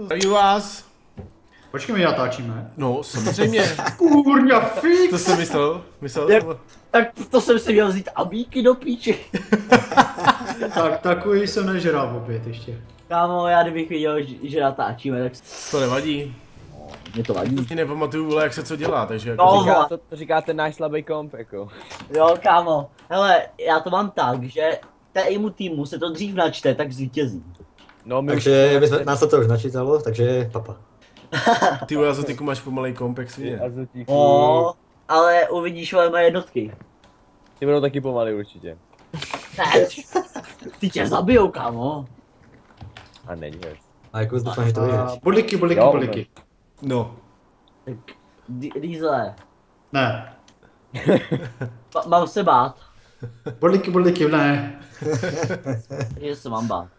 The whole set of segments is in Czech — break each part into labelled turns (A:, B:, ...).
A: Zdravím vás.
B: Počkej, my natáčíme.
A: No, samozřejmě.
B: Kurňa, fix.
A: To jsem myslel.
C: Tak to jsem si měl vzít abíky do píči.
B: Tak takový jsem nežral opět ještě.
C: Kámo, já kdybych viděl, že natáčíme, tak...
A: To nevadí.
C: Mě to vadí.
A: Si nepamatuju, vole, jak se co dělá, takže jako...
C: No,
D: to říká ten náš slabý komp, jako.
C: Jo, kámo. Hele, já to mám tak, že tému týmu se to dřív načte, tak zvítězí.
D: No, my
E: takže nás to už načítalo, takže papa.
A: Ty vole, Azotiku máš pomalej komp, jak svině.
C: No, ale uvidíš moje jednotky.
D: Ty budou taky pomalý určitě.
C: Ne, ty tě zabijou, kámo.
D: A není hez.
E: A jako doufám, že to vyhreš.
B: Buliky.
A: No.
C: Tak, Diesele.
B: Ne.
C: Mám se bát.
B: Buliky, ne.
C: Takže se mám bát.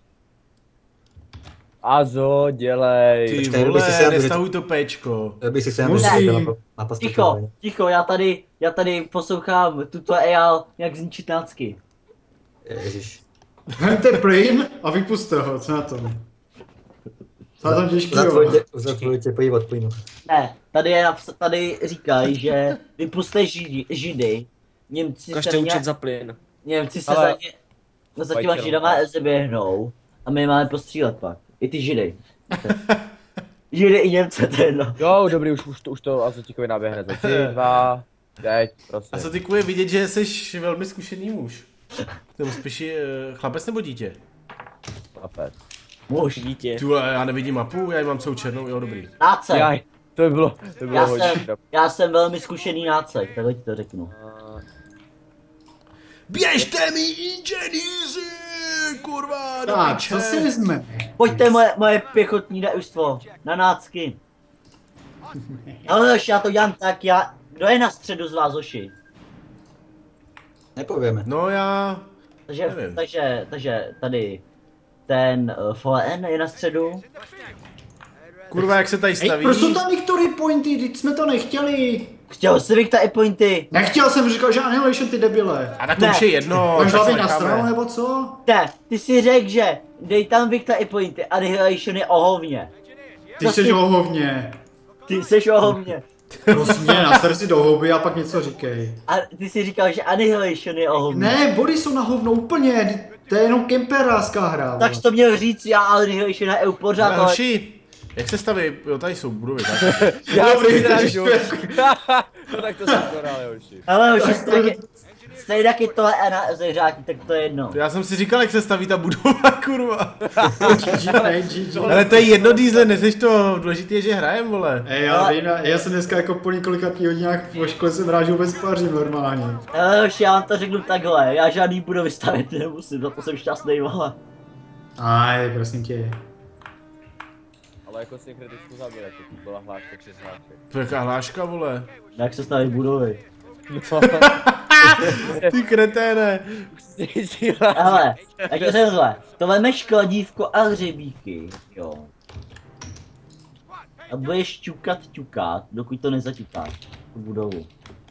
D: Azo, dělej.
A: Ty
E: Počkej,
A: vole, nestahuj to péčko.
E: Já bych si sem
C: Ticho, já tady poslouchám tutoriál, jak zničit nácky.
E: Ježiš.
B: Vemte plyn a vypuste ho, co na tom? Co na tom těžký,
E: Zatvoru tě pojí od plynu.
C: Ne, tady říkají, že vypuste Židy, Němci
F: Každý účet za plyn.
C: Němci se za těma Židama zaběhnou a my máme postřílet pak. I ty Židy. Židy i Němce, to je jedno.
D: Jo, dobrý, už to Azotikovi naběhne za 3, 2, teď, prosím.
A: Azotiku je vidět, že jsi velmi zkušený muž. Nebo spíš chlapec nebo dítě?
D: Chlapec.
C: Muž.
F: Dítě.
A: Ty vole, já nevidím mapu, já ji mám celou černou, jo, dobrý.
C: Náce.
D: Jaj, to by bylo hodně.
C: Já jsem velmi zkušený nácek, takhle ti to řeknu.
A: Běžte mi, inženýři, kurva, do
B: Tak,
A: piče.
B: co si vezmeme?
C: Pojďte moje pěchotní družstvo, na nácky. Ale Hoši, já to dělám tak, kdo je na středu z vás, Hoši?
E: Nepověme.
A: No já...
C: Takže tady ten Fallen je na středu.
A: Kurva, jak se tady staví?
B: Proč jsou tam Victory Pointy, teď jsme to nechtěli.
C: Chtěl jsi Victory Pointy?
B: Nechtěl jsem, říkal, že Annihilation, ty debile.
A: A tak to už je jedno.
B: Máš
A: tak
B: hlavě
A: se
B: na
A: necháme.
B: stranu nebo co?
C: Ne, ty si řekl, že dej tam Victory Pointy, Annihilation je o hovně.
B: Ty jsi o hovně.
C: Ty jsi o hovně.
B: Prosím, naser si do houby a pak něco říkej.
C: A ty si říkal, že Annihilation je o hovně.
B: Ne, body jsou na hovno úplně, to je jenom kemperářská hra.
C: Tak jsi to měl říct, já Annihilation je pořád,
A: Ale
C: ale...
A: hoši, jak se staví? Jo, tady jsou budovy, tak.
B: Dobrý,
D: takže
B: takže
D: no tak to jsem konal, hoši.
C: Ale Hoši, stejně taky tohle ze hřátí, tak to je jedno.
A: Já jsem si říkal, jak se staví ta budova, kurva.
B: GG.
A: Ale to je jedno, Diesel, neseš to, důležité je, že hrajem, vole.
B: Já jsem dneska jako po několikátých hodinách po škole jsem rád, že vůbec pařím normálně.
C: Ale Hoši, já vám to řeknu takhle, já žádný budovy stavět nemusím, za to jsem šťastný, vole.
B: Aj, prosím tě.
D: Ale jako si kriticky zabírat, to byla hláška přes hlášek.
A: To je jaká hláška, vole.
C: Jak se staví budovy?
D: No,
A: Ty kreténe.
C: Hele, jak to řekne, to vemeš kladívko a hřebíky, jo. A budeš ťukat, dokud to nezaťukáš, tu budovu.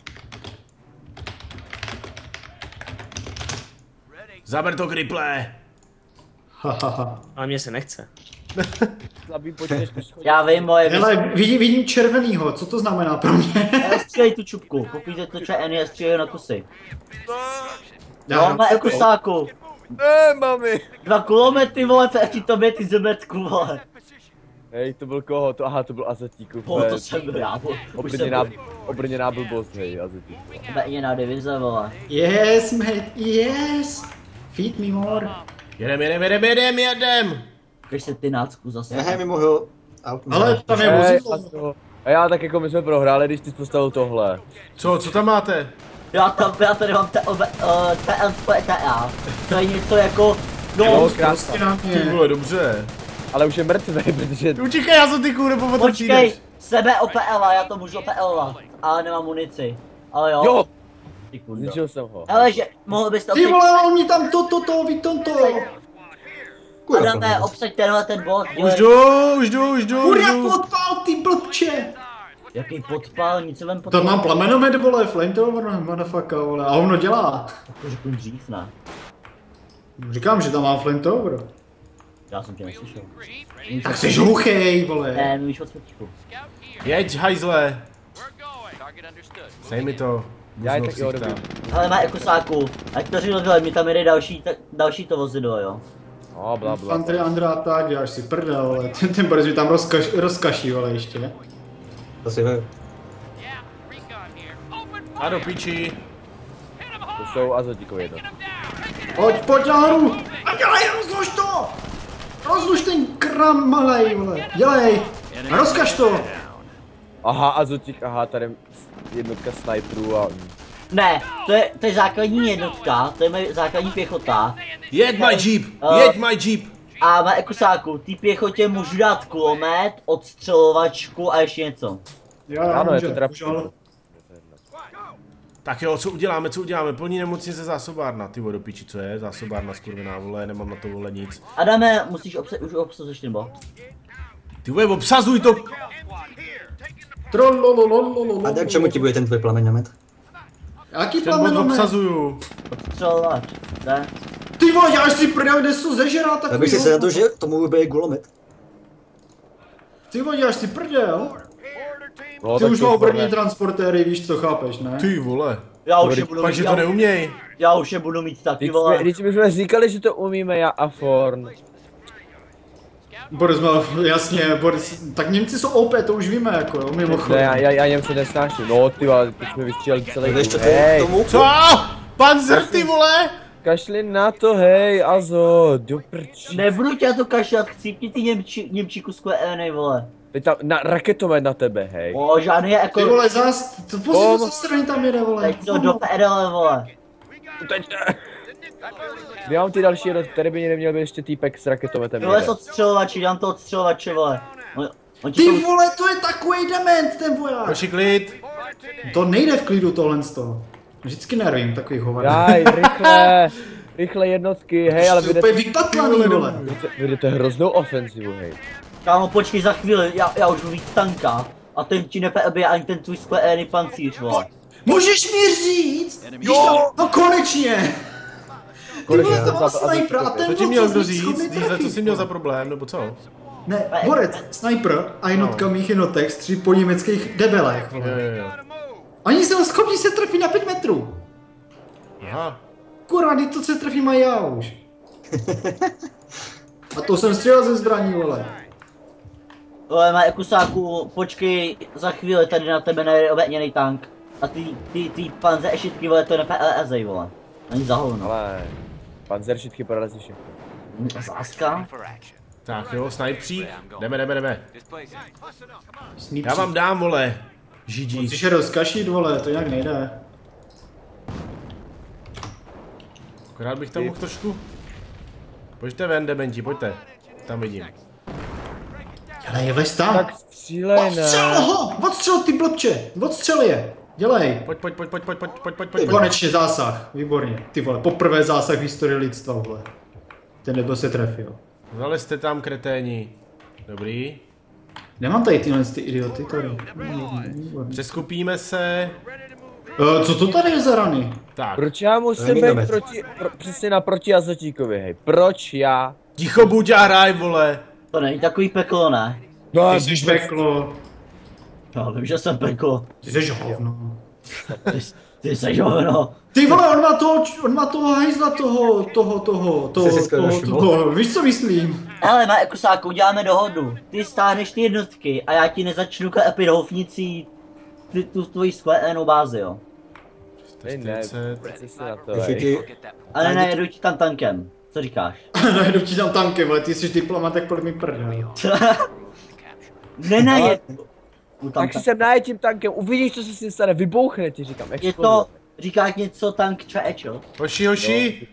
A: Zaber to kriple.
F: Ale mně se nechce.
D: Slabý počneš poschodit.
C: Já vím, moje
B: Hele, vidím červenýho, co to znamená pro mě?
C: střílej tu čupku, pokud je to ČN, střílej na kusy.
B: Já
C: No, na kusáku.
D: Mami.
C: 2 kulometry, vole, proti tobě, ty zebetku, vole.
D: Hej, to byl koho? To byl Azotíku.
C: To jsem byl já, už jsem
D: Obrněná blbost, hej, Azotíku.
C: jiná divize, vole.
B: Yes, mate, yes. Feed me more.
A: Jedem.
C: Když se ty nácku zase.
E: Nehej mimo ho.
B: Ale tam je vozidlo.
D: A já tak jako my jsme prohráli, když ty jsi postavil tohle.
A: Co tam máte?
C: Já tady mám TLA. To je něco jako... No,
B: Prostě na
A: Ty
B: mě.
A: vole, dobře.
D: Ale už je mrtvý, protože...
A: Utíkej, Azotiku, nebo
C: počkej,
A: otočíš.
C: sebe OPL, já to můžu OPLovat, ale nemám munici. Ale jo.
D: Jo!
C: Ty kurdo.
D: Zničil jsem ho.
C: Hele, že mohl bys to
B: Ty vole, oni tam ví to.
C: Adame, obsaď tenhle ten bod.
A: Už jdu.
B: Kurňa podpal, ty blbče.
C: Jaký podpal, nic se vem podpal.
B: To mám plamenomet, vole, flamethrower, motherfucker, vole, a ono dělá.
C: To řeknu dřív, ne?
B: Říkám, že tam mám flamethrower.
C: Já jsem tě neslyšel.
B: Tak jsi hluchej, vole.
C: Ne, mluvíš od smrtíku.
A: Jeď, hajzle. Sej mi to.
D: Já tak jo, dobrý.
C: Ale má ekosáku, ať to říkal, mi tam jde další to vozidlo, jo.
D: No, bla, bla.
B: Infantry under attack, děláš si prdel, vole. Ten Boris mi tam rozkaší, vole, ještě.
E: To si ve...
A: A do piči.
D: To jsou azotíkové jedno.
B: Pojď nahoru! A dělej, rozlož to! Rozlož ten kram malej, vole. Dělej! A rozkaž to!
D: Aha, azotík, aha, tady jednotka sniperů a...
C: Ne, to je základní jednotka, to je moje základní pěchota.
A: Jeď my jeep, jeď my jeep.
C: A má ekosáku, ty pěchotě můžu dát kulomet, odstřelovačku a ještě něco.
D: Ano, je to teda...
A: Tak jo, co uděláme, plní nemocnice zásobárna, ty vole, do piči, co je, zásobárna skurvená, vole, nemám na to, vole, nic.
C: Adame, musíš už obsazuješ nebo?
A: Ty vole, obsazuj to!
E: A tak čemu ti bude ten tvůj plameňomet?
B: Jaký
A: Ten bod
B: plamenomet?
A: obsazuju.
C: Odstřelovač, ne?
B: Ty vole, děláš si prdel, kde jsou zežerá takový.
E: Abych si se na to, že tomu bude gulomet.
B: Ty vole, děláš si prdel?
D: No,
B: Ty
D: tak
B: už
D: to
B: má
D: zbarve.
B: první transportéry, víš co, chápeš, ne?
A: Ty vole,
C: Já už je budu
A: pak, že
C: mít,
A: to neuměj.
C: já už je budu mít taky, vole.
D: Když my jsme říkali, že to umíme, já a Forn.
B: Boris má, jasně, Boris, tak Němci jsou OP, to už víme, jako jo, mimochodem.
D: Ne, já Němce nesnáším. No ty vole, teď jsme vystříleli celý
E: Víš co
D: dům.
E: to je
D: Hej,
E: k tomu?
A: Co? Panzer, ty vole!
D: kašli na to, hej, Azo, do prčí.
C: Nebudu tě na to kašlat, chcípni ty Němčíku z QE, vole.
D: Teď tam raketomet na tebe, hej.
C: O, žádný jako...
B: Ty vole, to pozor, co strany tam jede, vole.
C: Teď to do prdele, vole.
D: Teď ne. Já mám ty další jednotky, tady by neměl být ještě týpek s raketometem.
C: Tohle
D: jede.
C: z odstřelovači, dám to odstřelovače, vole. On ti
B: Ty
C: to...
B: vole, to je takový dement, ten voják.
A: Hoši, klid.
B: To nejde v klidu tohle z toho. Vždycky nervím takových hovadů.
D: Daj, rychle jednotky, hej, ale
B: Jsi úplně
D: vy
B: vypatlaný, vole.
D: jdete hroznou ofenzivu, hej.
C: Kámo, počkej za chvíli, já už budu víc tanka. A ten ti nepebije ani ten tvůj skvělý pancíř, vole.
B: Můžeš mi říct? Jo! No konečně! Ty vole, to má sniper a ten
A: Co ti měl kdo
B: schopný
A: říct? Díze, co
B: trefit,
A: jsi měl
B: vole.
A: za problém, nebo co?
B: Ne, borec, sniper a jednotka mých jednotek střílí po německých debelech, vole.
A: Jo.
B: Oni jsou schopni se trefit na 5 metrů.
A: Aha.
B: Kurva, teď to se trefí mají já už. A to jsem střílel ze zbraní, vole.
C: Vole, má kusáku, počkej, za chvíli tady na tebe najde obětněný tank. A ty panze ešitky, vole, to nepelezej, vole. Ani za hovno.
D: Ale panzeršitky porazí všechno.
C: Záska?
A: Tak jo, snajpřík. Jdeme.
B: Snípřík.
A: Já vám dám, vole. Židí.
B: Musíš je rozkašit, vole, to nějak nejde.
A: Akorát bych tam mohl trošku. Pojďte ven, dementi, pojďte. Tam vidím.
B: Dělej, vlez tam.
D: Tak střílej,
B: Odstřel
D: ne.
B: ho! Odstřel ty blbče! Odstřel je! Dělej!
A: Pojď.
B: Konečně zásah, výborně. Ty vole, poprvé zásah v historii lidstva, vole. Ten nebyl se trefil.
A: Zalezte tam, kreténi. Dobrý.
B: Nemám tady tyhle ty idioty tady.
A: Přeskupíme se.
B: Co to tady je za rany?
A: Tak.
D: Proč já musím
E: Není
D: být
E: domet.
D: přesně naproti Azotíkovi, hej? Proč já?
A: Ticho buď a hraj, vole.
C: To není takový peklo, ne?
D: No,
B: Ty jsi peklo.
C: Já vím, že jsem peklo.
B: Ty jsi hovno.
C: Ty seš hovno.
B: Ty vole, on má toho hajzla
E: Jsi si skoro všiml.
B: víš co myslím?
C: Hele, má kusáku, uděláme dohodu. Ty stáhneš ty jednotky a já ti nezačnu klepit houfnicí tu tvoji skvělenou bázi, jo.
D: ne,
A: 40.
D: přesně na to,
E: Když
D: hej.
E: ti...
C: Ale ne, jedu ti tam tankem. Co říkáš?
B: Najedu ti tam tankem, ale ty jsi diplomat, jak podle mě prdel.
C: Ne,
D: Tak si sem najet tím tankem, uvidíš, co se s tím stane, vybouchne ti, říkám,
C: je
D: exploduje.
C: to, říká něco tank čaečo.
A: Hoši.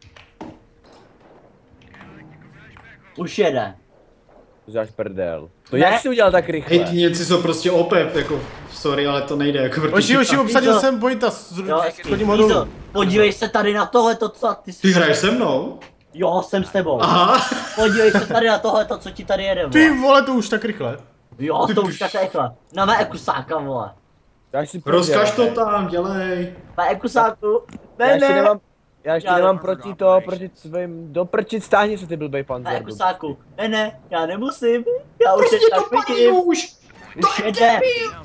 C: Už jede.
D: To děláš prdel. To
C: Ne.
D: jak jsi udělal tak
B: Hej,
D: rychle?
B: ty Němci jsou prostě OP, jako, sorry, ale to nejde, jako
A: Hoši, obsadil
C: Dízo.
A: jsem pojďta.
C: Jo,
A: Chodím ho dolů.
C: Dízo, podívej se tady na tohleto, co ty
B: Ty hraješ se mnou?
C: Jo, jsem s tebou.
B: Aha.
C: Podívej se tady na tohleto, co ti tady jede,
A: Ty
C: vole.
A: vole, to už tak rychle.
C: Jo, to už tak rychle. Na mé kusáka, vole.
D: Dáš si prdel,
B: Rozkaž to
D: hej.
B: tam, dělej.
C: Mé kusáku.
D: Já ještě
C: Ne.
D: nemám, Já ještě nemám proti tvým, doprčit, stáhni se ty blbej panzer.
C: Na Ekusáku. Ne, já nemusím. Já už
B: Prostě
C: teď
B: to
C: tak
B: paní
C: vidím.
B: už!
C: Už jede.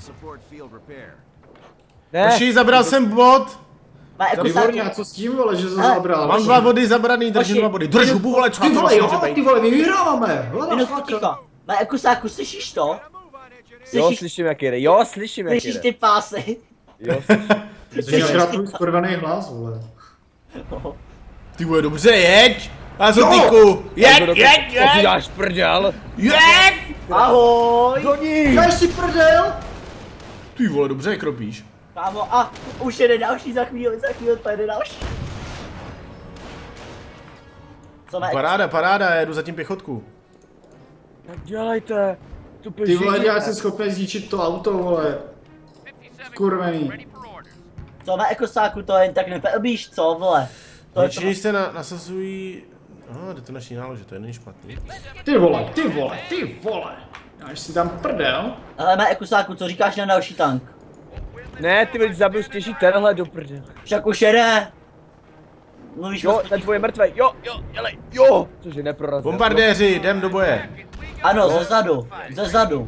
D: Ne,
A: Hoši, zabral jsem bod.
C: Na
B: Výborně,
C: Ekusáku.
B: a co s tím, vole, že to zabral?
A: Mám 2 body zabraný, držím 2 body. Drž hubu, vole,
B: Ty
A: člápnu
B: vole,
A: vlastně
B: jo,
A: řebej.
B: ty vole, my vyhráváme.
C: Minutku ticho. Na Ekusáku, slyšíš to?
D: jo, slyším jak jede, jo, slyším jak
C: Slyšíš
D: jede.
C: ty pásy?
D: Jo,
B: Jsi akorát tvůj skurvený hlas, vole.
A: Ty vole, dobře, jeď. Azotiku, jeď.
D: To si dáš prdel.
A: Jeď.
C: Ahoj!
B: Dáš si prdel?
A: Ty vole, dobře, kropíš.
C: Kámo, a už jede další za chvíli to jede další. Co na
A: Paráda, já jedu zatím pěchotku.
D: Tak dělejte.
B: Ty vole, já jsem schopný zničit to auto, vole. Skurvený.
C: Co na Ekosáku to jen tak neperbíš, co vole? To je to...
A: Začínají se nasazují... detonační nálože, to je není špatný.
B: Ty vole. Dáš si tam prdel?
C: Ale na Ekosáku, co říkáš na další tank?
D: Ne, ty bych zabil stěží tenhle do prdel.
C: Však už jede. Mluvíš
D: Jo, ten tvoj je mrtvej, jo, dělej, jo. Cože neprorazil.
A: Bombardéři, jdem do boje.
C: Ano, ze zadu.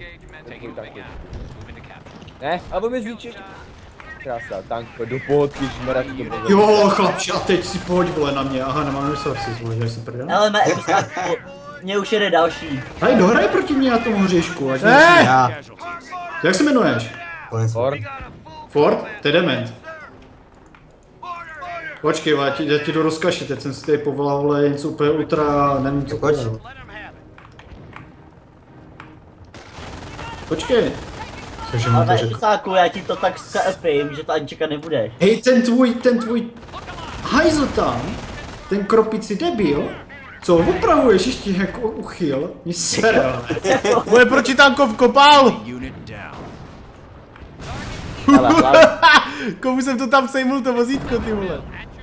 D: Ne, a on mi zničí. Krása, tank, do pohodky, žmerat to bylo.
B: Jo, chlapče, a teď si pojď, vole, na mě. Aha, nemám resources, vole, dáš si prdel?
C: Ale na Ekosáku, mě už jede další.
B: Hej, dohraj proti mě na tom hříšku, ať
E: Já.
B: Jak se jmenuješ?
D: Ford.
B: Ford? To je dement. Počkej, vole, já ti jdu rozkašit, teď jsem si tady povolal, vole, něco úplně ultra, nevím co.
E: Pojď.
B: Počkej. Cože
C: Ale
B: mám
C: na
B: to říct?
C: Ekosáku, já ti to tak skarpím, že to ani čekat nebudeš.
B: Hej, ten tvůj hajzl tam, ten kropici debil, co opravuješ ještě jako uchyl, mě sere.
A: Moje protitankov kopal!
D: Ale hlavně,
A: Komu jsem to tam sejmul, to vozítko, ty vole.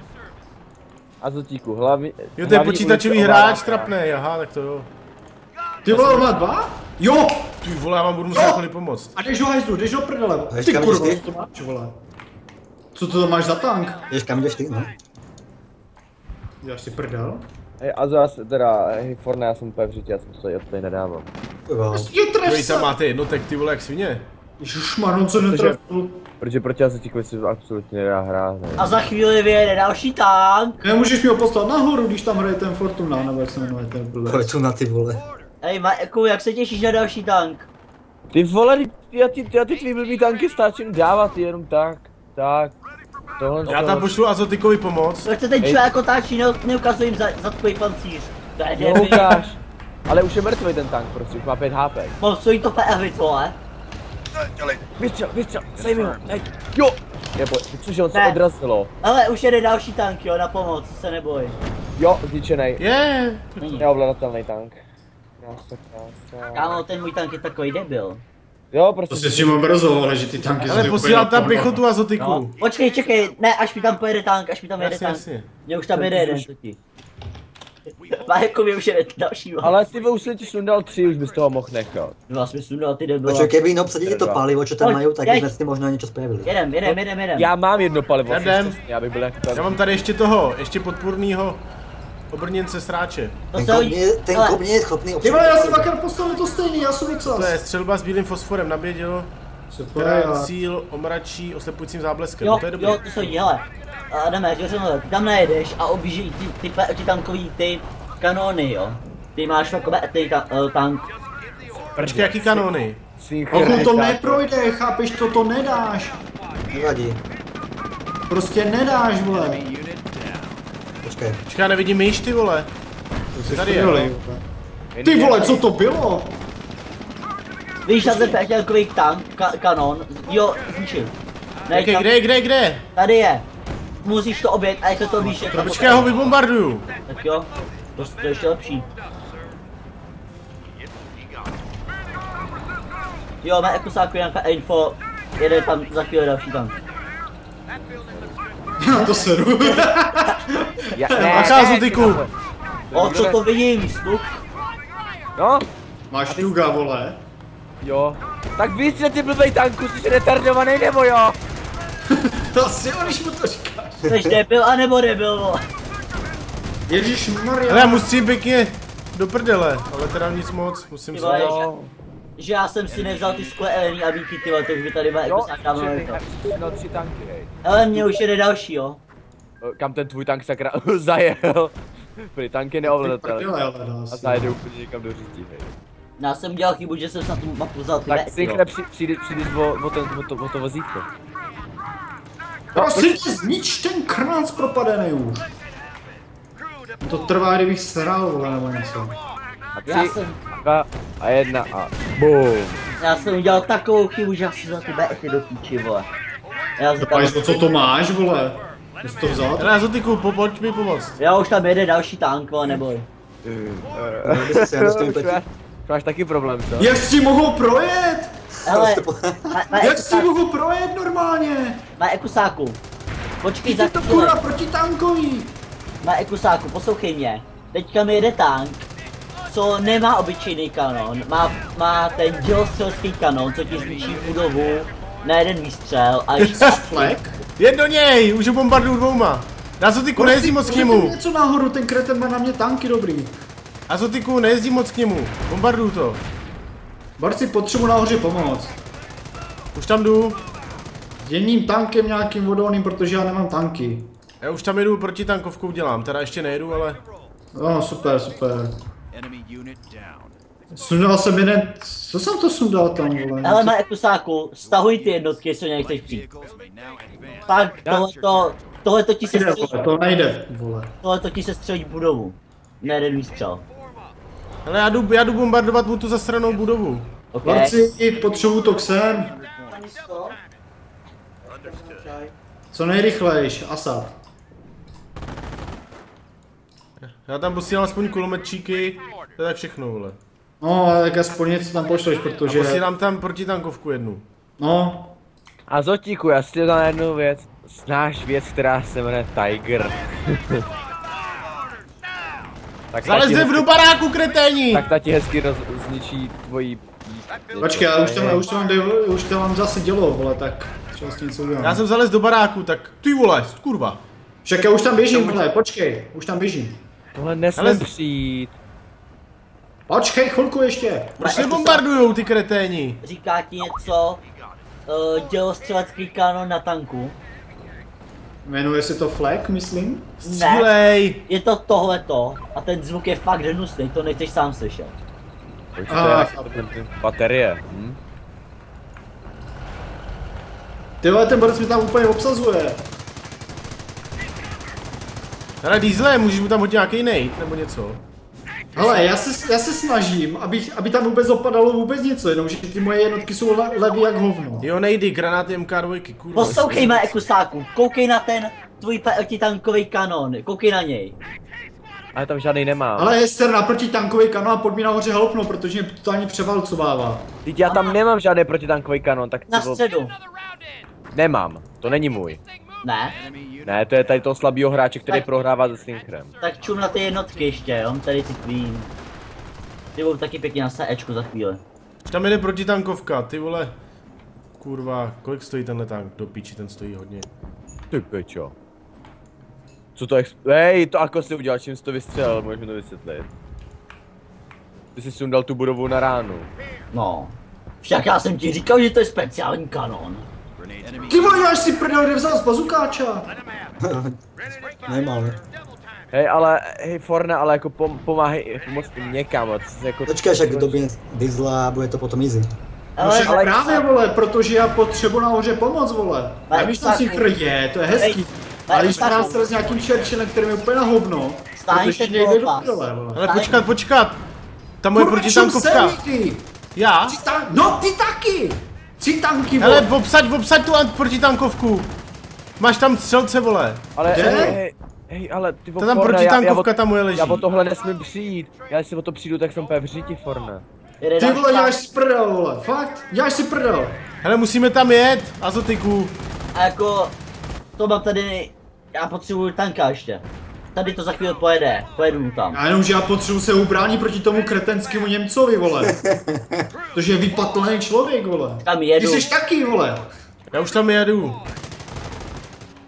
D: Azotíku, hlavně.
A: Jo, to je počítačový hráč trapnej, aha, tak to jo.
B: Ty vole, on má 2? Jo!
A: Ty vole, já vám budu muset jako pomoct.
B: A jdeš do hajzlu, jdeš do prdele.
E: Jdeš
B: Ty
E: kam
B: kurva,
E: jdeš
B: co to máš, vole? Co to tam máš za tank?
E: Jdeš kam jdeš ty, no?
B: Děláš si prdel?
D: Hej, Azo, já se teda, hej, Forne, já jsem úplně v žitě, já jsem se tady nedával.
E: Kurva.
B: Je
A: Kolik
B: tref
A: tam
B: se!
A: máte jednotek, ty vole, jak svině?
B: Ježišmar, on se netrefil.
D: Protože proti Azotíkovi se absolutně nedá hrát, ne.
C: A za chvíli vyjede další tank.
B: Nemůžeš mi ho poslat nahoru, když tam hraje ten Fortuna, nebo jak se jmenuje ten blbec.
E: Pojď tu na ty vole.
C: Hej, Majku, jak se těšíš na další tank?
D: Ty vole, já ty tvý blbý tanky stačím dávat jenom tak, tohle.
A: Já tam pošlu Azotikovi pomoc.
C: Proč se ten člověk otáčí, neukazuj jim za tvůj pancíř. To je
D: Jo,
C: debil.
D: ukáž. Ale už je mrtvý ten tank, prostě, už má 5 HP.
C: Posuj to PF, vole.
D: Vystřel, sej mi ho, jo! Nebo, cože on se
C: Ne.
D: odrazilo.
C: Ale už jede další tank, jo, na pomoc, se neboj.
D: Jo, zničenej.
A: Je.
D: Neovladatelný tank. Krása.
C: Kámo, ten můj tank je takový debil.
D: Jo, prostě.
B: To si s tím brzo, ale že ty tanky
A: Ale
B: jsou
A: posílám
B: úplně
A: tam pěchotu
C: No,
A: Azotiku.
C: počkej, čekej, ne, až mi tam pojede tank, až mi tam jede
A: Jasně,
C: tank.
A: jasně.
C: Mně už tam jede jeden totiž. Majku, mi už jede další, vole.
D: Ale ty už jsem ti sundal 3, už bys toho mohl nechat.
C: No, jsi mi sundal ty debil.
E: Počkej, keby obsadili to palivo, čo tam
C: Pojď,
E: mají, tak
C: jeď.
E: jsme si možná něco spojili.
C: Jedem.
D: Já mám jedno palivo,
A: Jdem.
D: já bych byl jak
A: Já
D: tam.
A: mám tady ještě toho, ještě podpůrnýho obrněnce sráče.
C: To
E: Ten
C: se
E: kop
C: hodí,
E: ten
C: ale-
E: kop nie je schopný
B: Ty vole, já jsem dvakrát postavil to stejný, já jsem docela.
A: To je střelba s bílým fosforem na bědělo, která cíl omračí oslepujícím zábleskem.
C: Jo,
A: To je dobrý.
C: jo, to se hodí, hele. Jdeme, ty tam nejedeš a objíždějí ty tankový ty kanóny, jo. Ty máš takové ty tank.
A: Počkej, jaký kanóny?
B: Ochu, to neprojde, chápeš, to nedáš.
E: Nevadí.
B: Prostě nedáš, vole.
E: Počkej.
A: Počkej, já nevidím myš, ty vole. Tady je.
B: Ty vole, co to bylo?
C: Víš, na ten tankový tank, kanon, jo, zničil. Ne, tam-
A: Kde?
C: Tady je. Musíš to obět a jak to víš, je to
A: Počkej, já ho vybombarduju.
C: Tak jo, to je ještě lepší. Jo, má Ekusáku nějaká info, jede tam za chvíli další tank.
B: Já to seru.
A: Bacha, Azotiku.
C: O, co to vidím, sluk?
D: No,
B: Máš tuga, vole.
D: jo. Tak víc, že ty blbej tanku, jsi retardovaný nebo jo?
B: To asi jo, když mu to říkáš.
C: Jseš debil anebo debil, vole?
B: Ježišmarja.
A: Ale já musím pěkně do prdele, ale teda nic moc, musím
C: Ty
A: se...
C: vole,
D: Jo,
C: že já jsem si nevzal ty skvělé elení a víky, ty vole, to už by tady byla
D: jo,
C: jako dávno to.
D: no 3 tanky, hej.
C: Ale mě už jede další, jo.
D: Kam ten tvůj tank sakra zajel? Prý tank je neovladatelný.
B: Prdele, ale
D: A
B: asi.
D: zajede úplně někam do říti, hej.
C: Já jsem udělal chybu, že jsem na tu mapu vzal ty
D: Tak
C: věci,
D: Synchle
C: jo.
D: přijdeš o to vozítko.
B: Prosím tě, znič ten kránc propadený už. To trvá, kdybych sral, vole, nebo něco.
D: A
C: Já
D: 3,
C: jsem,
D: 2 a 1 a BOOM.
C: já jsem udělal takovou chybu, že já si vzal ty věci do píči, vole. Já říkám,
B: Páš, co to máš, vole? Jsi to vzal?
A: Ale Azotiku, pojď mi pomoct.
C: já už tam jede další tank, vole, neboj.
D: Máš taky problém, co?
B: Jak s tím mohou projet?
C: Hele,
B: Jak s tím mohou projet normálně?
C: na Ekusáku. Počkej za
B: Je to
C: chvíli.
B: kurva protitankový.
C: Na Ekusáku, poslouchej mě. Teďka mi jede tank, co nemá obyčejný kanon, má ten dělostřelský kanon, co ti zničí budovu na jeden výstřel a ještě...
B: Flek?
A: Jed do něj, už ho bombarduju dvouma. Azotiku, nejezdí moc k němu.
B: Něco nahoru, ten kreten má na mě tanky dobrý.
A: Azotiku, nejezdí moc k němu. Bombarduju to.
B: Barci, potřebuji nahoře pomoct.
A: Už tam jdu.
B: S jedním tankem nějakým vodolným, protože já nemám tanky.
A: Já už tam jedu, protitankovkou dělám, teda ještě nejedu, ale...
B: No, super, super. Sundal jsem jeden... Co jsem to sundal tam, vole?
C: Hele, na Ekusáku, stahuj ty jednotky, jestli o ně nechceš přijít. Tak, tohleto ti se
B: Nejde,
C: střelí,
B: vole, to nejde, vole.
C: tohleto ti se střelí budovu. Na jeden výstřel.
A: Ale já jdu bombardovat mu tu zasranou budovu.
C: OK?
B: Barci, potřebuji to sem. Co nejrychlejš, Asad.
A: Já tam posílám aspoň kulometčíky, to je tak všechno, vole.
B: No, ale tak aspoň něco tam pošleš,
A: A
B: protože...
A: posílám tam protitankovku jednu.
B: No,
D: A Zotíku, já si tě dám na jednu věc. Znáš věc, která se jmenuje Tiger. Tak ta ti
A: Zalezli
D: hezky-
A: do baráku, kreténi!
D: Tak ta ti hezky zničí tvojí...
B: počkej, já už to mám zase dělo, vole, tak třeba s tím něco udělám.
A: Já jsem zalez do baráku, tak ty vole, kurva.
B: Však já už tam běžím, vole, počkej, už tam běžím.
D: Tohle nesmím
A: Ale-
D: přijít.
B: Počkej chvilku ještě.
A: Proč nebombardujou ty kreténi?
C: Říká ti něco, dělostřelecký kanon na tanku.
B: Jmenuje se to Flak, myslím?
A: Střílej!
C: Je to tohleto a ten zvuk je fakt hnusný, to nechceš sám slyšet.
D: Určitě je na baterie.
B: Ty vole, ten borec mi tam úplně obsazuje.
A: Ale Diesle, můžeš mu tam hodit nějaký nade, nebo něco.
B: Hele, já se snažím, aby tam vůbec opadalo vůbec něco, jenomže ty moje jednotky jsou levý jak hovno.
A: Jo, nejdy, granáty MK2, kurva.
C: Poslouchej mé Ekusáku, koukej na ten tvůj protitankový kanon, koukej na něj.
D: Ale tam žádný nemám.
B: Ale Ester na protitankový kanál a pojď mi nahoře halpnout, protože mě totálně převalcovává.
D: Teď já tam nemám žádný protitankový kanon, tak
C: Na
D: ty vole-
C: středu.
D: Nemám, to není můj.
C: Ne?
D: Ne, to je tady toho slabýho hráče, který prohrává se Synkrem.
C: Tak čum na ty jednotky ještě, jo? Tady ty tvý. Ty budou taky pěkně na Ečku za chvíli.
A: Už tam jede protitankovka, ty vole. Kurva, kolik stojí tenhle tank? Do píči, ten stojí hodně.
D: Ty pečo. Co to Hej, to jako jsi udělal, čím jsi to vystřelil, můžeš mi to vysvětlit. Ty jsi sundal tu budovu na ránu.
C: No. Však já jsem ti říkal, že to je speciální kanon.
B: Ty vole, já si prdel, kde vzal z bazukáča.
E: Nemal.
D: Hej, ale, hej Forna, ale jako pomáhej, pomoct jim někam, a ty jsi jako...
E: Počkej, však době Diesla a bude to potom easy.
B: Ale,
C: Ale
B: právě, vole, protože já potřebuji nahoře pomoc, vole. Já víš, tam si je, to je hezký. Ale když nás s nějakým Churchillem, který je úplně na hovno,
C: Stáň
B: protože
C: ten
B: nejde do
C: polopas.
B: prdele, vole.
A: Ale počkat. Ta moje
B: Kurva,
A: protitankovka.
B: čum sem, ty?
A: Já?
B: No ty taky! 3 tanky,
A: Hele,
B: vole.
A: obsaď tu protitankovku. Máš tam střelce, vole.
D: Ale,
B: Kde?
D: hej, ale ty
A: To tam protitankovka tam moje leží.
D: Já o tohle nesmím přijít. Já jestli o to přijdu, tak jsem úplně v řiti, Forne.
B: Ty vole, děláš si prdel, vole. Fakt? Děláš si prdel.
A: Hele, musíme tam jet, Azotiku.
C: A jako, to mám tady, já potřebuju tanka ještě. Tady to za chvíli pojedu mu tam.
B: Já jenom, že já potřebuji se ubránit proti tomu kretenskému Němcovi, vole. Protože je vypatlený člověk, vole.
C: Tam
B: Ty
C: jedu.
B: jsi taky, vole.
A: Já už tam jedu.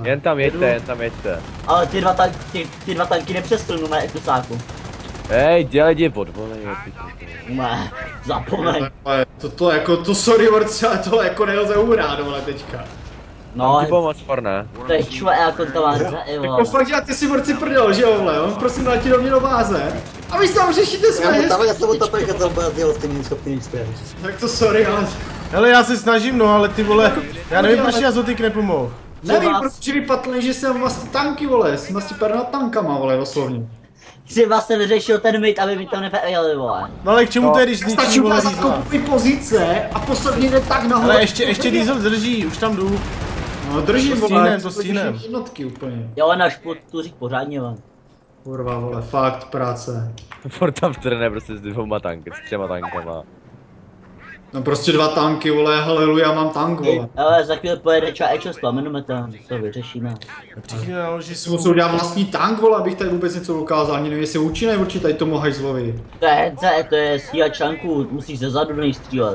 D: Jen tam jeďte, jen tam jeďte.
C: Ale ty dva tanky nepřesunu na Ekusáku.
D: Hej, dělej podvolej,
C: Ne, zapomeň.
B: To sorry Vorci, ale tohle jako nelze uhrát, vole, teďka.
C: No,
D: ti pomoct, Forne.
C: to je čuvé kontaváře,
B: Jako fakt děláte si Vorci prdel, že jo, vole, on prosím letí do mě do báze. A vy tam řešíte své
E: Tam já se o to prekazal, bo já dělal s tím schopný nic zpět.
B: Tak to sorry, ale...
A: Hele, já se snažím, no, ale ty vole, já nevím, proč Azotik nepomohl.
B: Nevím, protože vypadli, že jsem vlastně tanky, vole, jsem vlastně per nad tankama, vole, doslovně.
C: Třeba jsem vyřešil ten mid, aby mi to nepejeli, vole.
A: No ale k čemu to je, když
B: Stačí
A: zničí, vole,
B: ukázat
A: Diesla?
B: koupí pozice a poslat někde tak nahoru.
A: Ale ještě Diesel drží, už tam jdu.
B: No držím,
A: to
B: vole,
A: stihnem, to stihnem.
B: jednotky úplně.
C: Jo, náš tuřík pořádně, vole.
B: Kurva, vole, fakt práce.
D: Furt tam trne prostě s 2 tanky, s 3 tankama.
B: No prostě 2 tanky, vole, haleluja, mám tank, vole.
C: Ale za chvíli pojede třeba Echo s plamenometem, to vyřešíme.
A: Přijde na loži
B: Si musel udělat vlastní tank, vole, abych tady vůbec něco dokázal, ani nevím, jestli účinný určitě tady tomu hajzlovi.
C: To je headset, to je stíhač tanků, musíš ze zadu do něj střílet.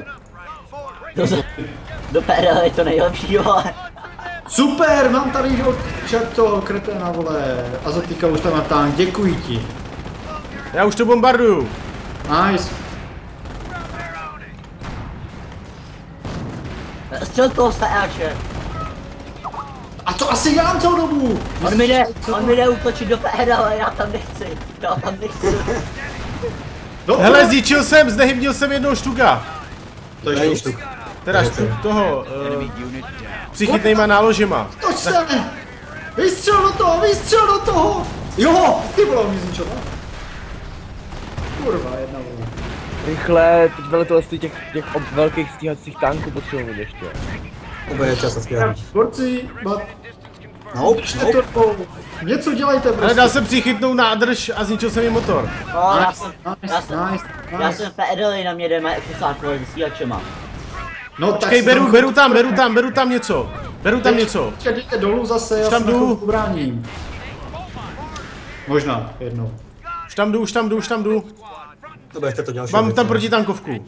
C: Do PRL je to nejlepší, vole.
B: Super, mám tady od toho kreténa, vole, Azotika už tam má tank, děkuji ti.
A: Já už to bombarduju.
B: Nice.
C: Střel toho stajáče.
B: A co asi dělám celou dobu?
C: On mi jde útočit do PRL, ale já tam nechci. Já tam nechci.
B: No,
A: Hele, zničil jsem, znehybnil jsem jednoho štuka.
B: to je štuk.
A: Teda štuk toho, psychitnejma náložima.
B: Toč se! Vystřel do toho, vystřel do toho! Jo, ty vole, on mě zničil. Kurva, jedna vole.
D: Rychle, teď vele těch velkých stíhacích tanků potřebujeme ještě.
E: To bude čas zpět.
B: Borci,
E: Nope,
B: něco dělejte
A: Ale
B: prostě.
A: dal jsem psychitnout nádrž a zničil jsem jim motor.
C: No, já
B: Nice.
C: jsem PRL, na mě jdeme Ekusáku, ale s stíhačema.
B: No tak
A: Počkej, beru tam něco. Beru tam něco.
B: Jděte dolů zase, já
A: Tam
B: se na
A: jdu.
B: chvilku bráním. Možná, jednou.
A: Už tam jdu.
E: to bude ještě to další.
A: Mám tam protitankovku.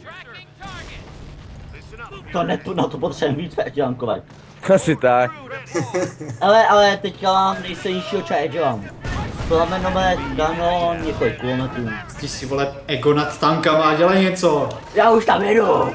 C: To potřebujeme víc edgeankovat.
D: Asi tak.
C: Ale teďka mám nejsilnějšího edgeam. Plamenomet, kanon, několik kulometů.
B: Ty si vole ego nad tankama a dělej něco.
C: Já už tam jedu!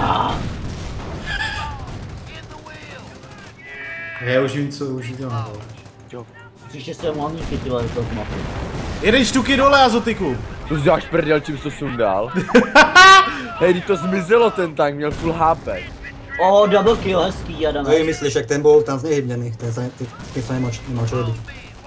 B: Já už vím, co už dělám. Vole.
C: Příště se mlamníky, ty vole, do toho mapu.
A: Jeden štuk je dole, Azotiku.
D: To děláš prdel, čím jsi to sundal. Hej, když to zmizelo ten tank, měl full HP.
C: Double kill, hezký, Adam.
E: No i myslíš, jak ten bol tam znehybněný, ten se nemohl čo robiť.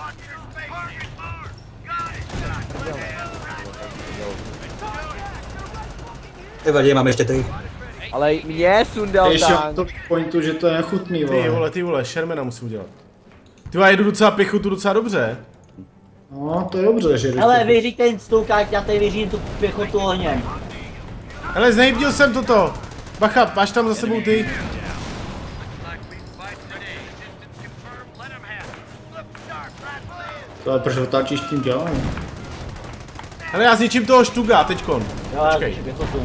E: Nevadí, mám ještě 3.
D: Ale mě sundal
B: Ještě mám
D: tank.
B: to pointu, že to je nechutný, vole.
A: Ty vole, Shermana musím udělat. Ty já jedu docela pěchotu docela dobře.
B: No, to je dobře, že jdeš.
C: Hele, vyříďte jen stoukáť, já tady vyřídím tu pěchotu ohněm.
A: Hele, znehybnil jsem toto. Bacha, máš tam za sebou ty.
B: To je proč otáčíš tím dělám.
A: Hele, já zničím toho štuga teďkon.
C: Jo, já
A: Počkej.
C: zničím pěchotu.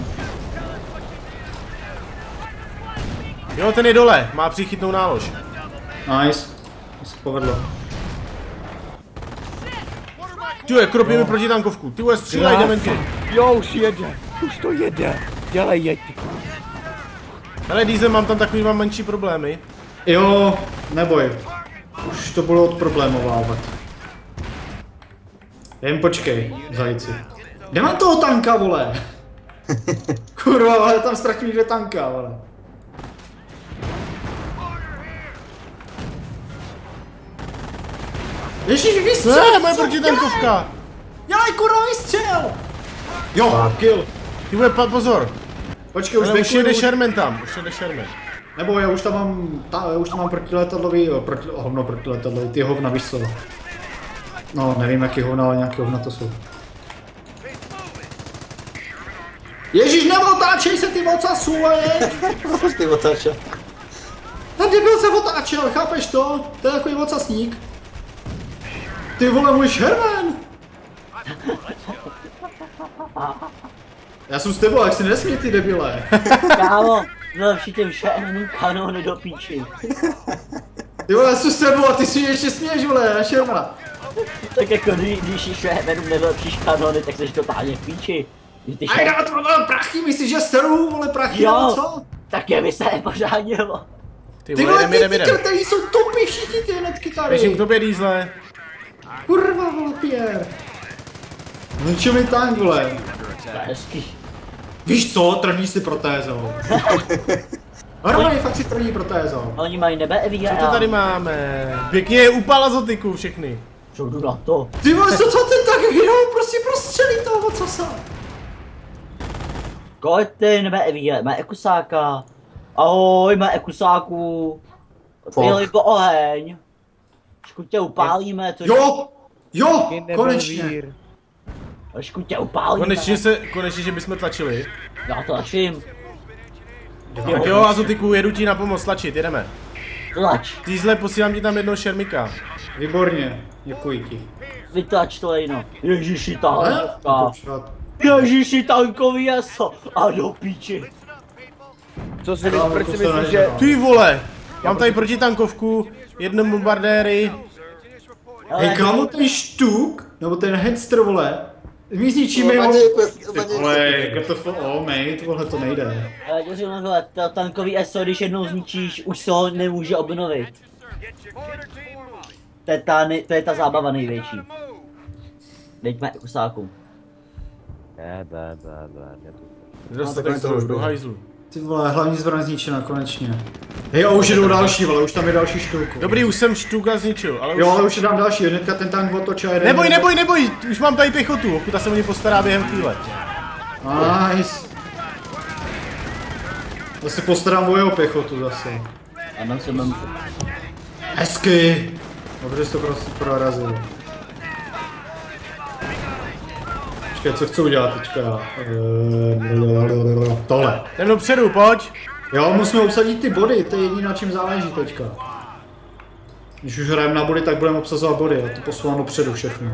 A: Jo, ten je dole, má přichytnou nálož.
B: Nice. To se povedlo.
A: Ty je, kropíme protitankovku. Ty vole, střílej, dementě.
D: Jo, už jede. Už to jede. Dělej, jeď.
A: Hele, Diesel, mám tam takový menší problémy.
B: Jo, neboj. Už to bylo odproblémovávat. Jen počkej, zajíci. Kde mám toho tanka, vole? Kurva, ale tam ztratím někde tanka, vole. Ježíš, vystřel!
A: Ne, moje protitankovka.
B: Dělej, kurva, vystřel! Jo, kill.
A: Ty vole, pozor.
B: Počkej, už
A: Ale už jede
B: backuju.
A: Sherman tam, už jede Sherman.
B: Nebo já už tam mám protiletadlový, protiletadlový, ty hovna, víš co? No, nevím jaký hovna, ale nějaký hovna to jsou. Ježíš, neotáčej se, ty vocasu, je!
E: Proč ty otáča?
B: Ten debil se otáčel, chápeš to? To je takový vocasník. Ty vole, můj Sherman! Já jsem s tebou, jak si nesmí, ty debile.
C: Kámo, vylepší těm Shermanům kanóny do píči.
B: Ty vole, co s tebou a ty si ještě směješ, vole, na Shermana.
C: Tak jako když švédům nevylepšíš kanony, tak jsi totálně v píči.
B: A já to vole prachy, myslíš, že steru, vole, prachy, nebo co?
C: Tak je vysere pořádně, jo.
A: Ty
B: Ty
A: vole,
B: vole,
A: jdem.
B: ty tady jsou topy všichni ty jednotky
A: Běžím k
B: tady.
A: tobě, Diesle.
B: Kurva, vole, Pierre. Zničil mi tank, vole.
C: To je hezký.
B: Víš co, trhní si protézou. Normálně fakt si trhní protézou.
C: Oni mají nebe EVA.
A: Co to tady máme? Pěkně je upala zotyku všechny.
C: Co jdu na to?
B: Ty vole, co ten tak hero, prostě prostřelí toho, co se?
C: Kolik ty nebe EVA? Má Ekusáka. Ahoj, má Ekusáku. Pili po oheň. Trošku tě upálíme, což...
B: Jo, konečně.
C: Trošku tě upálíme.
A: Konečně, že bychom tlačili.
C: Já to tlačím.
A: Tak jo, Azotiku, jedu ti na pomoc tlačit, jedeme.
C: Tlač.
A: Diesle, posílám ti tam jednoho šermika.
B: Výborně, děkuji ti.
C: Vytlač to jino. Ježiši,
B: Ale?
C: tankovka. Ježiši, tankový jaso. A do píči.
D: Co si proč si myslíš, že...
A: Ty vole, mám tady protitankovku, jedno bombardéry.
B: Hej, kámo, ten štuk, nebo ten headster, vole, my zničíme jeho... Vole, GTFO, mate, tohle to nejde.
C: Ale to říkám, vole, to tankový SO, když jednou zničíš, už se ho nemůže obnovit. To je ta zábava největší. Dejme Ekusáku.
D: Ne.
A: Dostatek zdrojů, do hajzlu.
B: Ty vole, hlavní zbraň zničená, konečně. Hej, a už jdou další, vole, už tam je další štuk.
A: Dobrý, už jsem štuka zničil, ale už...
B: Jo, ale už je dám další, hnedka ten tank otočil a jeden...
A: Neboj, už mám tady pěchotu, ta se o ně postará během chvíle.
B: Nice. Já se postarám o jeho pěchotu zase.
C: Ano, se mám...
B: Hezky. Dobře jsi to prostě prorazil. Počkej, co chci udělat teďka? Tohle.
A: Jdem dopředu, pojď.
B: Jo, musíme obsadit ty body, to je jediné, na čem záleží teďka. Když už hrajeme na body, tak budeme obsazovat body, já to posouvám dopředu všechno.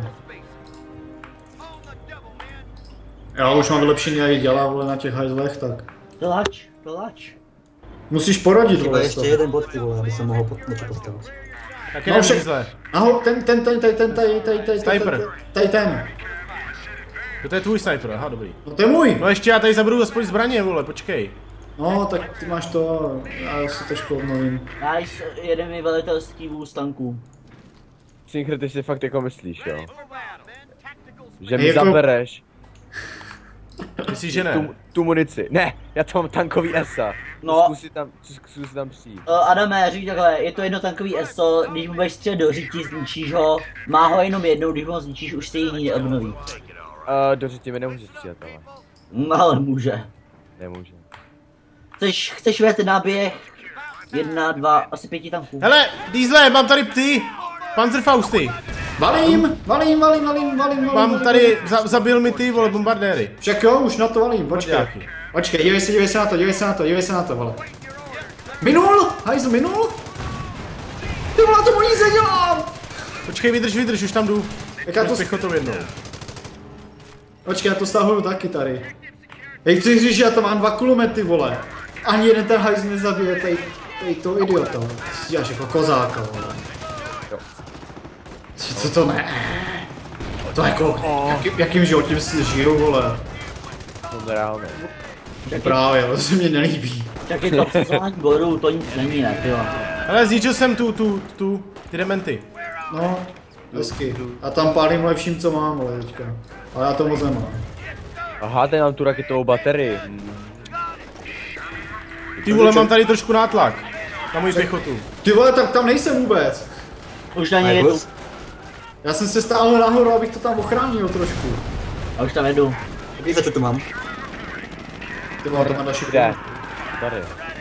B: Já už mám vylepšení a i dělá, vole, na těch hajzlech, tak.
C: Tlač.
B: Musíš poradit,
E: Chyba
B: vole.
E: ještě jeden bod, ty vole, aby se mohl něco postavit.
A: Tak jdem Diesle.
B: Aho, ten,
A: Sniper.
B: ten.
A: To je tvůj sniper, aha, dobrý.
B: No to je můj.
A: No ještě já tady zaberu aspoň zbraně, vole, počkej.
B: No, tak ty máš to, já si trošku obnovím.
C: Nice, jeden mi velitelský vůz tanků.
D: Synchro, ty si fakt jako myslíš, jo? Že mi
B: Jako-
D: zabereš
A: Myslíš, že ne?
D: tu munici. Ne, já tam mám tankový ESA.
C: No.
D: Zkus tam přijít.
C: Adame, řík takhle, je to jednotankový ESO, když mu budeš střelit do řití, zničíš ho, má ho jenom jednou, když ho zničíš, už se jiný neobnoví.
D: Do řití mi nemůže střílet, ale.
C: No, ale může.
D: Nemůže.
C: Chceš vědět náběh? 1, 2, asi 5 tanků.
A: Hele, Diesle, mám tady ty Panzerfausty.
B: Valím.
A: Mám tady, zabil mi ty, vole, bombardéry.
B: Však jo, už na to valím, počkej.
A: Mrďáky.
B: Počkej, dívej se na to, vole. Minul, hajzl, minul. Ty vole, tomu nic nedělám.
A: Počkej, vydrž, už tam jdu.
B: Jak já to...
A: Pěchotou jednou.
B: Počkej, já to stahuju taky tady. Jak chci říct, že já tam mám 2 kulomety, vole. Ani jeden ten hajzl nezabije, tady to idiota. Ty děláš jako kozáka, vole. Co to ne? To jako, jakým životem si žiju, vole.
D: To nereálné.
B: Právě, to se mě nelíbí.
C: Tak je to obsazování bodů, to nic není, ne, ty jo.
A: Hele, zničil jsem ty dementy.
B: No, hezky. A tam pálím lepším, co mám, vole, teďka. Ale já to moc nemám.
D: Aha, tady mám tu raketovou baterii.
A: Ty vole, mám tady trošku nátlak. Na moji pěchotu.
B: Ty vole, tak tam nejsem vůbec.
C: Už na něj jedu.
B: Já jsem se stáhl nahoru, abych to tam ochránil trošku.
C: A už tam jedu.
E: Víš, co tu mám?
B: Ty vole, to má další
D: Kde? Tady.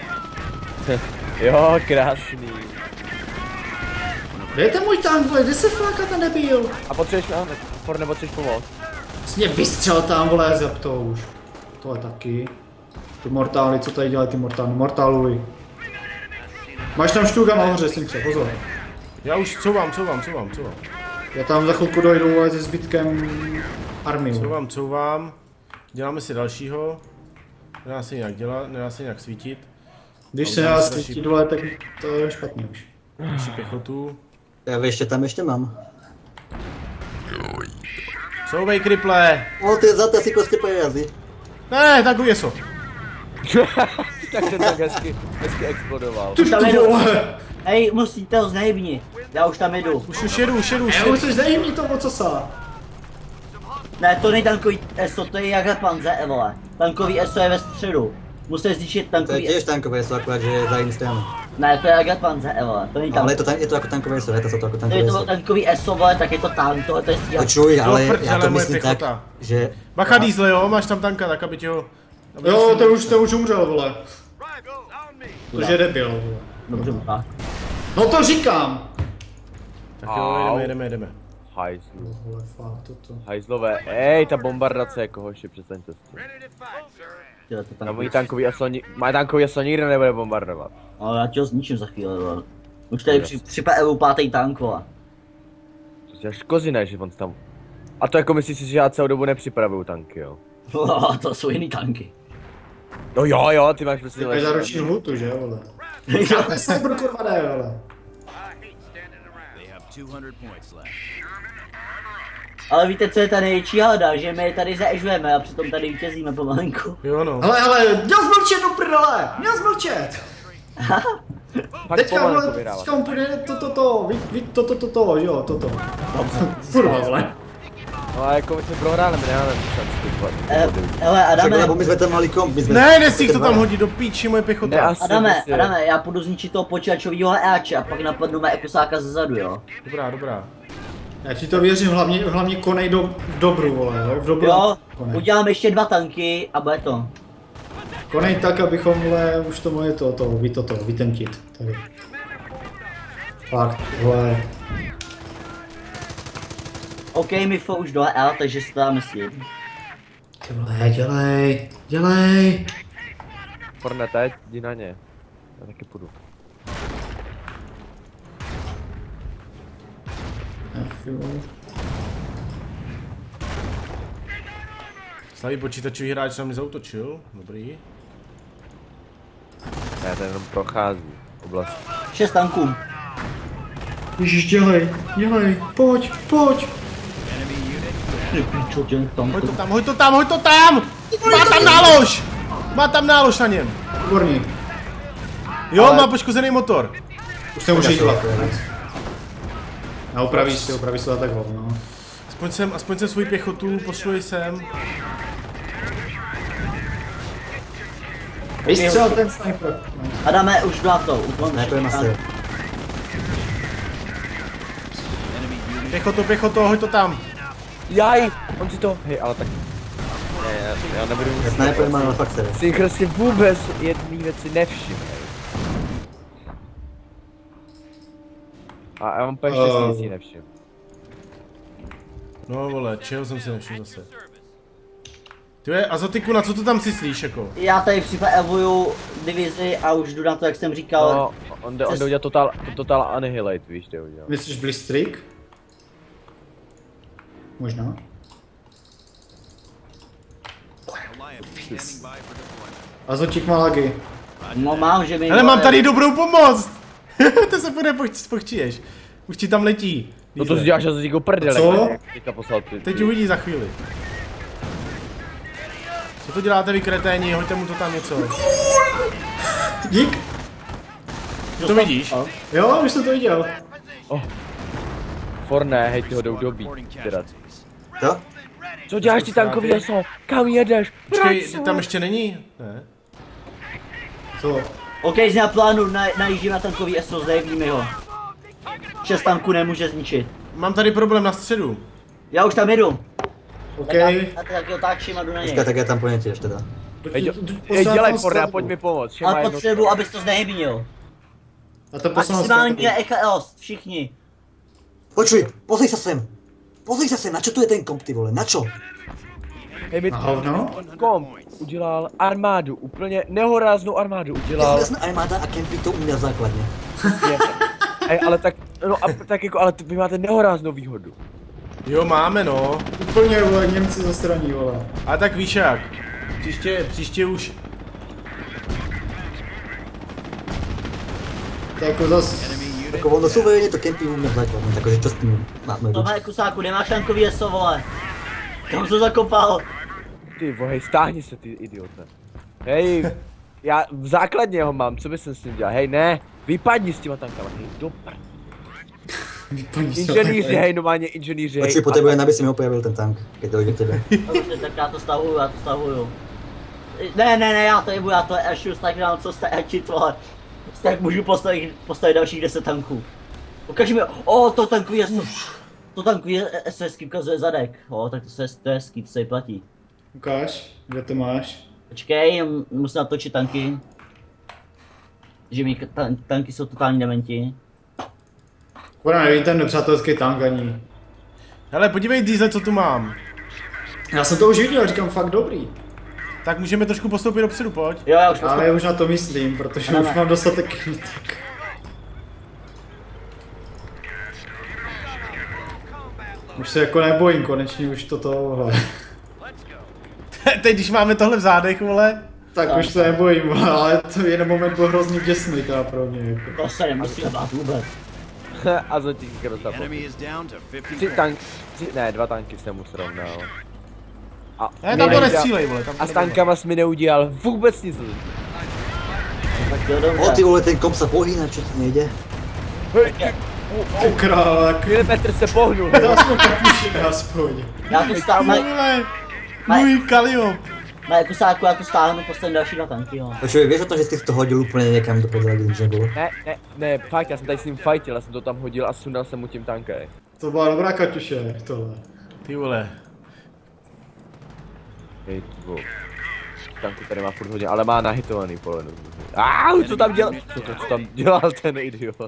D: Jo, krásný.
B: Kde je ten můj tank, vole, kde se fláka ten debil?
D: A potřebuješ, Ford, nepotřebuješ pomoct?
B: Jsi mě vystřel tam, vole, zeptou už. Tohle taky. Ty mortály, co tady dělají ty mortáluj. Máš tam štuka nahoře, Synče, pozor.
A: Já už couvám.
B: Já tam za chvilku dojdu, vole, se zbytkem armii.
A: Couvám. Děláme si dalšího. Nedá se nějak dělat, nedá se nějak svítit.
B: Když se nedá svítit, vole, tak to je špatně už.
A: Naši pěchotu.
E: Já ještě tam mám.
A: Souvej, kriple!
E: No ty za to si prostě pojezdí.
A: Ne, tak jeso.
D: Tak ten tak hezky explodoval.
B: Ty
C: Tam jedu.
B: vole!
C: Hej, musíte ho znejbnit. Já už tam jedu.
A: Už jedu.
B: Já už jsi zajemní to, co sa.
C: Ne, to není tankový ESO, to je jak panze, vole. Tankový ESO je ve středu. Musíte zničit
E: To je
C: tankový
E: tiež
C: ESO.
E: tankové jsou, akorát, že je za jiný stranu.
C: Ne, to je jak panze, vole. To není
E: Ale
C: tank.
E: je to jako tankové jsou, to jsou to jako
C: To
E: tankové
C: je to
E: jsou.
C: tankový ESO, vole, tak je to tank, tohle to je
E: To
C: stíhač.
E: čuj, ale
A: prdele,
E: já to
A: moje
E: myslím tak,
A: pěchota.
E: že...
A: Bacha Diesel, jo, máš tam tanka, tak aby ti ho...
B: Jo, ten už umřel, vole. Protože je debil, vole.
C: Dobře, tak.
B: No to říkám.
A: Tak jo, jedeme.
D: Hajzlu.
B: Vole, fakt, toto.
D: Hajzlové, ta bombardace jako hoši, přestaňte s tím.
C: Tyhle to
D: Na
C: tank.
D: můj tankový ASO, má tankový ASO nikdo nebude bombardovat.
C: Ale já tě ho zničím za chvíli, vole. Už tady při PEU pátý tank, vole.
D: To si až kozy ne, že on tam... A to jako myslíš si, že já celou dobu nepřipravuju tanky, jo?
C: To jsou jiný tanky.
D: No jo, ty máš prostě
B: Ty máš za roční lhutu, že, vole? Já se budu kurva ne, vole.
C: Ale víte, co je ta největší háda, že my je tady zaežujeme a přitom tady vítězíme pomalinku.
A: Jo no.
B: Hele, měl zmlčet do prdele! Měl zmlčet!
D: Fakt
B: Teďka,
D: pomalu
B: vole,
D: to vyhrává.
B: teďka mu půjde toto, jo, toto. Kurva, vole.
D: No a jako my jsme prohráli, my nemáme šanci.
C: Hele, Adame,
E: Nebo my jsme tam mali komp, my jsme...
A: Ne, nesmíš to tam hodit do píči, moje pěchota.
D: Ne, asi
C: Adame,
D: prostě-
C: já půjdu zničit toho počítačovýho háče a pak napadnu mé ekosáka zezadu, jo.
A: Dobrá.
B: Já ti to věřím, hlavně konej v dobru, vole, jo, v dobru.
C: Jo,
B: Konej.
C: udělám ještě 2 tanky a bude to.
B: Konej tak, abychom, vole, už to moje vytentit, tady. Fakt, vole.
C: OK, Mifo už do L, takže si to dáme s tím.
B: Ty vole, dělej.
D: Forne, teď, jdi na ně. Já taky půjdu.
A: Slavý počítačový hráč na mě zautočil, dobrý.
D: Ne, ten jenom prochází oblast.
C: 6 tanků.
B: Ježiš, dělej, pojď.
C: Ty pičo, těch tanků.
A: Hoď to tam! Má tam nálož na něm.
B: Výborný.
A: Jo, má poškozený motor.
B: Už jsem užil. A opraví se tak hovno.
A: Aspoň jsem svůj pěchotu pošlu sem.
B: Vystřel ten sniper.
C: Adame, už na to,
E: Ne, to je master.
A: Pěchoto, hoď to tam.
D: Jaj, on si to, hej, ale tak... Ne, já nebudu...
E: Sniper má na fakt sebe.
D: Synchro si vůbec jedný věci nevšiml. A já mám úplně štěstí, si nevšiml.
A: No vole, čeho jsem si nevšiml zase. Tyhle, Azotiku, na co to tam syslíš jako?
C: Já tady připravuju divizi a už jdu na to, jak jsem říkal.
D: No, on jde udělat total annihilate, víš, jde udělat.
B: Myslíš Blitzstreak? Možná. Azotík má lagy.
C: No mám, že mi...
A: Hele, mám tady dobrou pomoc! To se bude pochčiješ. Už ti tam letí.
D: No to si děláš asi jako prdele.
B: Co?
D: Teďka poslal ty.
A: Teď uvidí za chvíli. Co to děláte vy kreténi? Hoďte mu to tam něco.
B: Dík.
A: Ty to vidíš?
B: Jo, už jsem to viděl.
D: Forné, hej, ty ho jdou dobít. Teda.
E: Co?
D: Co děláš ty tankový ASO? Kam jedeš?
A: Počkej, tam ještě není? Ne.
B: Co?
C: OK, na plánu, najíždím na tankový ESO, zajevíme ho. 6 tanků nemůže zničit.
A: Mám tady problém na středu.
C: Já už tam jedu.
B: OK.
C: Já taky otáčím a jdu na něj.
E: Počkej, tak já tam po něj těž teda.
D: Hej, dělej Forné, pojď mi pomoct. Všem má
C: Ale
D: jedno-
C: potřebuji, abys to znehybnil.
B: A to poslal
C: Maximálně EKLs, všichni.
E: Počuj, pozri sa sem. Na čo tu je ten komp, ty vole, na čo?
D: Hej, mi
B: Na hovno?
D: komp udělal armádu, úplně nehoráznou armádu udělal.
E: Jasná armáda a kempy to umí na základně.
D: Hej, ale tak, no a tak jako, ale vy máte nehoráznou výhodu.
A: Jo, máme no.
B: Úplně, vole, Němci zastraní, vole.
A: A tak víš jak. Příště už.
B: To jako zas
E: Jako ono suverénně to kempí u mě v základně, takže čo s tím máme
C: Tohle Kusáku, nemáš tankový ESO, vole. Kam jsi to zakopal?
D: Ty vole, hej, stáhni se, ty idiote. Hej, já v základně ho mám, co bys s ním dělal? Hej, ne, vypadni s těma tankama, hej, dopr. Inženýři, hej, normálně inženýři, hej.
E: Počuji, potřebujeme, aby si mi opojavil ten tank, keď dojde k tebe.
C: Dobře, tak já to stahuju. Ne, já to jebu, já to ešuju, tak nám co jste ečit, vole. Tak můžu postavit dalších 10 tanků. Ukaži mi, to tankový ESO. To tankový ESO hezky ukazuje zadek. Tak to je hezký, to se jí platí.
B: Ukáž, kde to máš?
C: Počkej, musím natočit tanky. Že mi tanky jsou totální dementi.
B: Kurva, nevidím ten nepřátelský tank ani.
A: Hele, podívej Diesel, co tu mám.
B: Já jsem to už viděl, říkám fakt dobrý.
A: Tak můžeme trošku postoupit dopředu, pojď.
C: Jo, já už
B: Ale už na to myslím, protože už mám dostatek jednotek. Už se jako nebojím, konečně už tohle.
A: Teď, když máme tohle v zádech, vole.
B: Tak už se nebojím, vole, ale to jeden moment byl hrozně děsný teda pro mě. Jako.
C: To se nemusí bát vůbec.
D: A zatím krota. 2 tanky jsem mu srovnal.
A: Ne, tam to nestřílej, vole.
D: A s tankama jsi mi neudělal vůbec nic.
C: Tak jo, dobře.
E: Ty vole, ten komp se pohýná, čo to nejde?
B: Ty králek.
D: Milimetr se pohnul.
B: To aspoň kapušiny aspoň.
C: Já to stáhnu,
A: Vole, můj Kaliop.
C: Kusáku, já to stáhnu, postavím další 2 tanky, jo.
E: Počuji, víš o tom, že jsi to hodil úplně někam do prdele, když nebylo?
D: Ne, fakt, já jsem tady s ním fightil, já jsem to tam hodil a sundal jsem mu tím tankem.
B: To byla dobrá Kaťuše, tohle.
A: Ty vole.
D: Hej, tanku tady má furt hodně, ale má nahitovaný polenu. Co tam dělal? Co tam dělal ten idiot?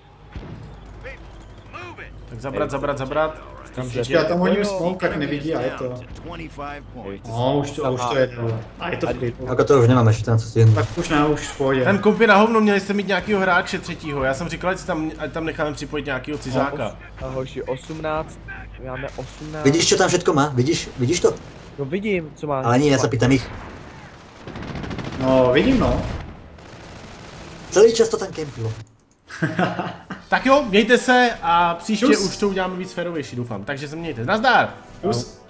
A: Tak zabrat.
B: Já tam hodím smoke, tak nevidí a je to. No, už to je to. A je to v klipu.
E: Jako to už nemáme, ještě tam co stihnu.
B: Tak už ne, už v pohodě.
A: Ten komp je na hovno, měli jste mít nějakýho hráče třetího. Já jsem říkal, ať tam necháme připojit nějakýho cizáka.
D: A hoši, 18, máme 18.
E: Vidíš, čo tam všetko má? Vidíš to?
D: No vidím, co má.
E: Ale nie, já se pýtam jich.
B: No, vidím no.
E: Celý čas to tam kempilo.
A: Tak jo, mějte se a příště
B: Čus.
A: už to uděláme víc férovější, doufám. Takže se mějte. Nazdar!
B: Plus.